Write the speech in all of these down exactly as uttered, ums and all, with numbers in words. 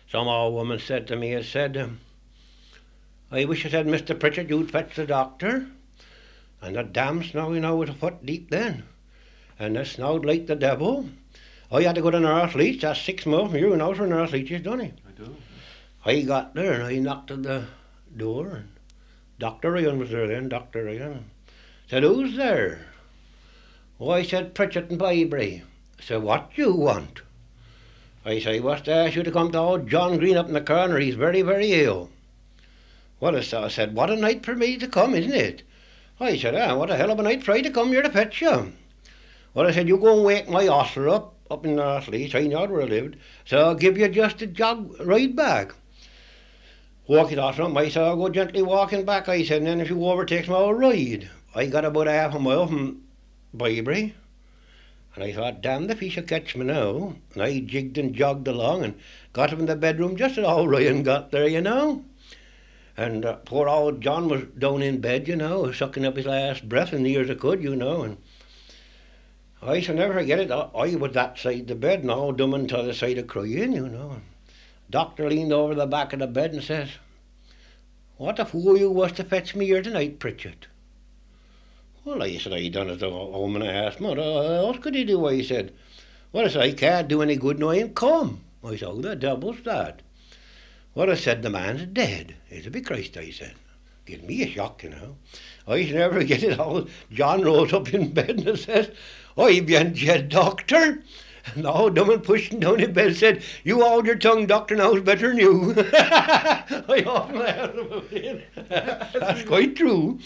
Some old woman said to me, it said, um, I wish I said, Mister Pritchett, you'd fetch the doctor. And the damn snow, you know, was a foot deep then. And it snowed like the devil. I had to go to North Leach, that's six miles from you, and knows where North Leach is, don't he? I do. I got there and I knocked at the door, and Doctor Ryan was there then, Doctor Ryan. Said, who's there? Oh, I said, Pritchett and Bibury. I said, what do you want? I say, what's to ask you to come to old John Green up in the corner, he's very, very ill. What I said, what a night for me to come, isn't it? I said, ah, what a hell of a night for I to come here to fetch you. Well, I said, you go and wake my ostler up, up in North Leach, I know where I lived, so I'll give you just a jog ride back. Walk it off, I said, I'll go gently walking back, I said, and then if you overtakes me, I'll ride. I got about a half a mile from Bibury, and I thought, damn if he should catch me now. And I jigged and jogged along and got him in the bedroom just as old Ryan got there, you know. And uh, poor old John was down in bed, you know, sucking up his last breath as near as I could, you know. And I shall never forget it. I, I was that side of the bed and all dumb until the side of crying, you know. And Doctor leaned over the back of the bed and says, what a fool you was to fetch me here tonight, Pritchett. Well, I said, I done as the woman I asked, what else could he do? I said, well, I said, I can't do any good now I'm come. I said, oh, the devil's that. Well, I said, the man's dead. It's a big Christ, I said. Give me a shock, you know. I should never get it all. John rose up in bed and says, I bien dead, doctor. And the old woman pushing down in bed said, you hold your tongue, doctor knows better than you. I often laugh about it. That's quite true.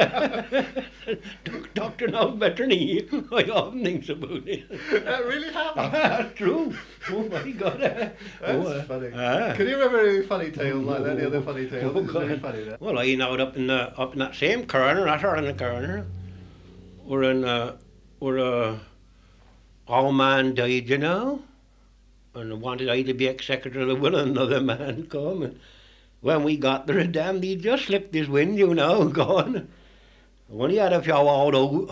Doctor knows better than he. I often think about it. That really happened? That's true. Oh my God. That's oh, uh, funny. Uh, Can you remember any funny tales like that? Any other funny tales? Oh, It's really God. funny, that. Well, I know it up in the up in that same corner, not her in the corner. We're in uh we're uh old man died, you know, and wanted I to be executor of the will of another man come. And when we got there, damn, he just slipped his wind, you know, gone. When he had a few old old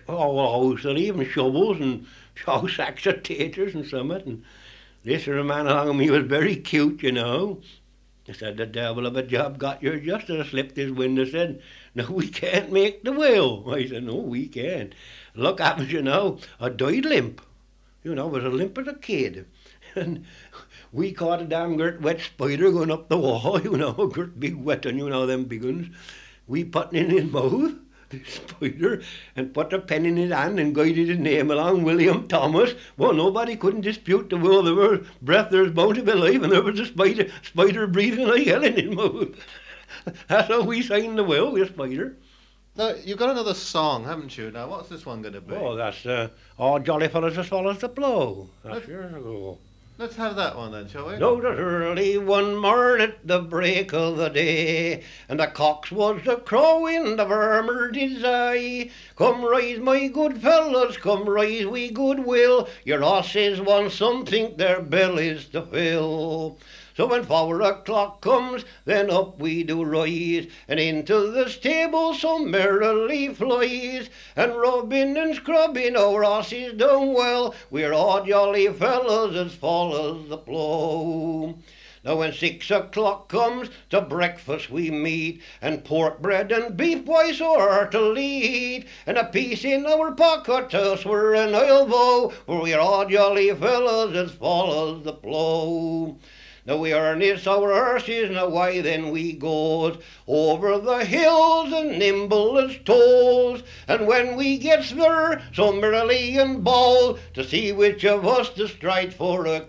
hoes, even shovels and few sacks of taters and something. And this little man along me was very cute, you know. I said, the devil of a job got you just as I slipped his wind. I said, no, we can't make the will. I said, no, we can't. Look happens, you know, I died limp. You know, I was as limp as a kid. And we caught a damn great wet spider going up the wall, you know, a great big wet one, you know, them big ones. We put it in his mouth, the spider, and put a pen in his hand and guided his name along, William Thomas. Well, nobody couldn't dispute the will. There was breath, there was bound to be life, and there was a spider, spider breathing like hell in his mouth. That's how we signed the will, with a spider. Now, you've got another song, haven't you? Now, what's this one going to be? Oh, that's uh, all jolly fellas as swallows the blow. That's Let's- years ago. Let's have that one then, shall we? Note it early one morn at the break of the day, and the cocks was a crowing, the vermer did say, come rise, my good fellows, come rise, we good will, your horses want something their bellies to fill. So when four o'clock comes, then up we do rise, and into the stable so merrily flies, and rubbing and scrubbing our horses down well, we're all jolly fellows as follows the plough. Now when six o'clock comes, to breakfast we meet, and pork, bread and beef, why so heartily eat, and a piece in our pocket to swear an elbow, for we're all jolly fellows as follows the plough. Now we harness our horses, and away then we goes, over the hills and nimble as toes, and when we gets there, so merrily and bold, to see which of us to stride for a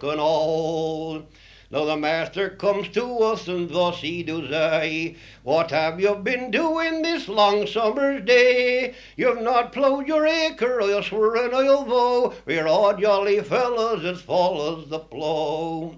canal. Now the master comes to us, and thus he do say, what have you been doing this long summer's day? You've not ploughed your acre, I'll swear and I'll vow, we're all jolly fellows as follows the plough.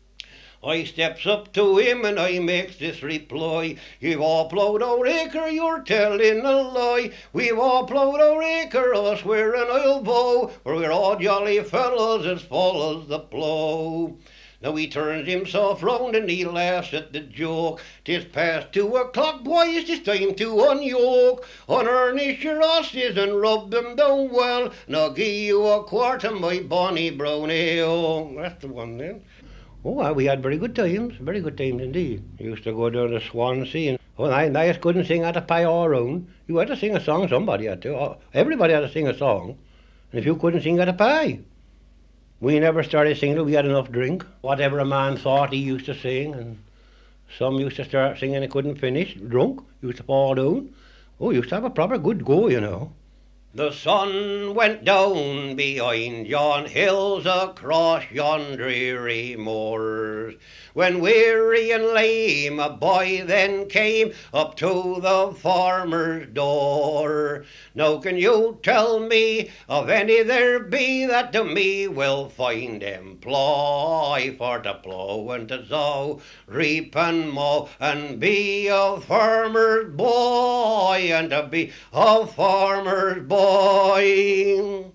I steps up to him and I makes this reply, you've all ploughed our acre, you're telling a lie. We've all ploughed our acre, I'll swear and I'll vow, for we're all jolly fellows as follows the plough. Now he turns himself round and he laughs at the joke. 'Tis past two o'clock, boys, 'tis time to unyoke. Unharness your horses and rub them down well, and I'll give you a quart of my bonny brown ale. That's the one then. Oh, well, we had very good times, very good times indeed. We used to go down to Swansea, and oh, I, I just couldn't sing at a pie all round. You had to sing a song, somebody had to. Oh, everybody had to sing a song. And if you couldn't sing at a pie, we never started singing till we had enough drink. Whatever a man thought, he used to sing, and some used to start singing and couldn't finish, drunk, used to fall down. Oh, used to have a proper good go, you know. The sun went down behind yon hills across yon dreary moors, when weary and lame a boy then came up to the farmer's door. Now can you tell me of any there be that to me will find employ for to plough and to sow, reap and mow, and be a farmer's boy, and to be a farmer's boy. Boy.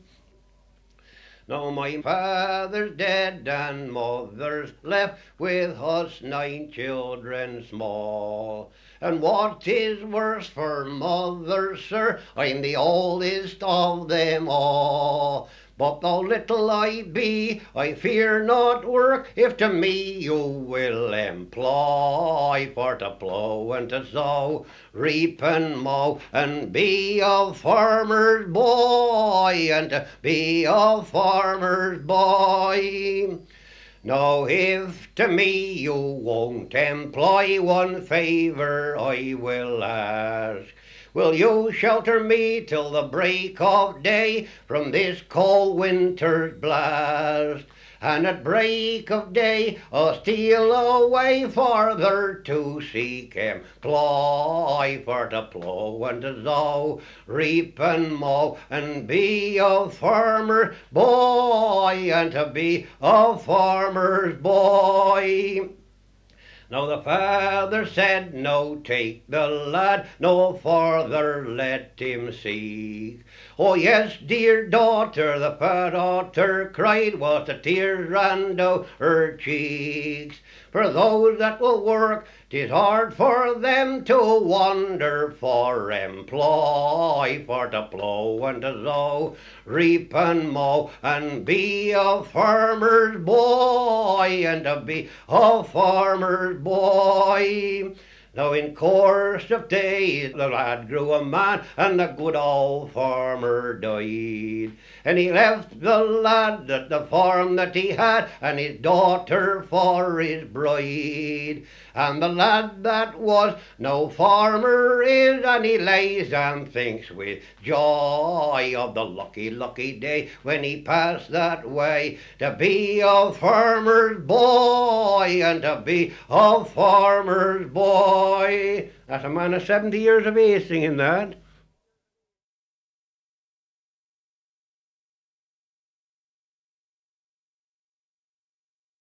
Now my father's dead and mother's left with us nine children small. And what is worse for mother, sir, I'm the oldest of them all. But though little I be, I fear not work, if to me you will employ, for to plough and to sow, reap and mow, and be a farmer's boy, and to be a farmer's boy. Now if to me you won't employ, one favour I will ask. Will you shelter me till the break of day from this cold winter's blast? And at break of day I'll steal away farther to seek employ, for to plough and to sow, reap and mow, and be a farmer's boy, and to be a farmer's boy. Now the father said, no, take the lad, no farther let him seek. Oh yes, dear daughter, the fat daughter cried, whilst the tears ran down her cheeks. For those that will work, 'tis hard for them to wander for employ, for to plough and to sow, reap and mow, and be a farmer's boy, and to be a farmer's boy. Now in course of days the lad grew a man, and the good old farmer died. And he left the lad at the farm that he had, and his daughter for his bride. And the lad that was no farmer is, and he lays and thinks with joy of the lucky, lucky day when he passed that way, to be a farmer's boy, and to be a farmer's boy. That's a man of seventy years of age singing that.